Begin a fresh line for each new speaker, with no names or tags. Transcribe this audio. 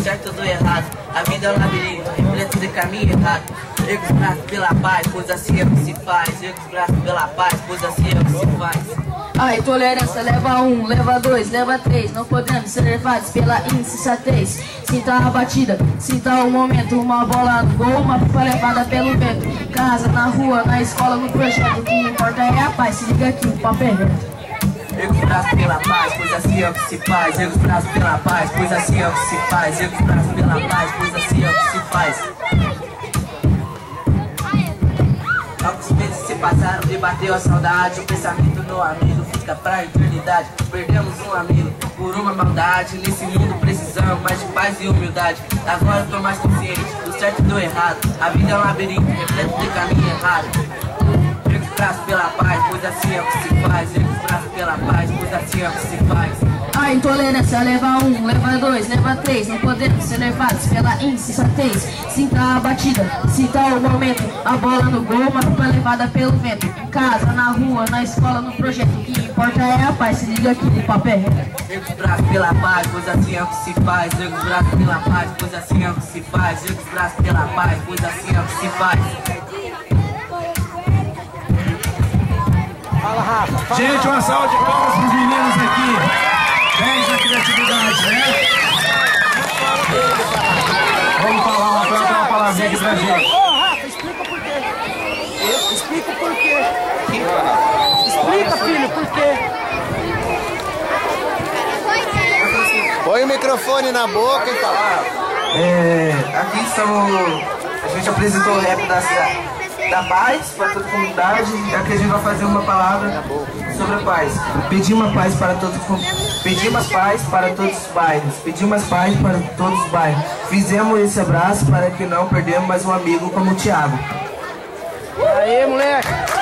do certo ou do errado. A vida é um labirinto, repleto de caminho errado. Erga os braços pela paz, pois assim é o que se faz. Erga os braços pela paz, pois assim é o que se faz.
A intolerância leva 1, leva 2, leva 3. Não podemos ser levados pela insensatez. Sinta a batida, sinta o momento. Uma bola no gol, uma pipa levada pelo vento. Em casa, na rua, na escola, no projeto. O que importa é a paz, se liga aqui, o papo é reto.
Erga os braços pela paz, pois assim é o que se faz. Erga os braços pela paz, pois assim é o que se faz. Erga os braços pela paz, pois assim é o que se faz. Alguns meses se passaram e bateu a saudade. O pensamento do amigo fica pra eternidade. Perdemos um amigo por uma maldade. Nesse mundo precisamos mais de paz e humildade. Agora eu tô mais consciente do certo e do errado. A vida é um labirinto repleto de caminho errado. Erga os braços pela paz, pois assim é o que se faz. Erga os braços pela paz, pois assim é o que se faz.
A intolerância leva 1, leva 2, leva 3. Não podemos ser levados pela insensatez. Sinta a batida, sinta o momento. A bola no gol, uma pipa levada pelo vento. Em casa, na rua, na escola, no projeto. O que importa é a paz, se liga aqui, o papo é reto.
Erga os braços pela paz, pois assim é o que se faz. Erga os braços pela paz, pois assim é o que se faz. Erga os braços pela paz, pois assim é o que se faz.
Fala, Rafa. Fala,
gente, uma salva de palmas para os meninos aqui. 10 da criatividade, né? Vamos falar uma palavrinha aqui pra gente.
Ô, Rafa, explica por quê. Explica o porquê. Explica, filho, por quê.
Põe o microfone na boca e fala.
Aqui estamos. A gente apresentou o rap da paz para toda a comunidade. E aqui a gente vai fazer uma palavra sobre a paz. Pedimos paz para todos os bairros. Pedimos paz para todos os bairros. Fizemos esse abraço para que não perdemos mais um amigo como o Thiago.
Aê, moleque.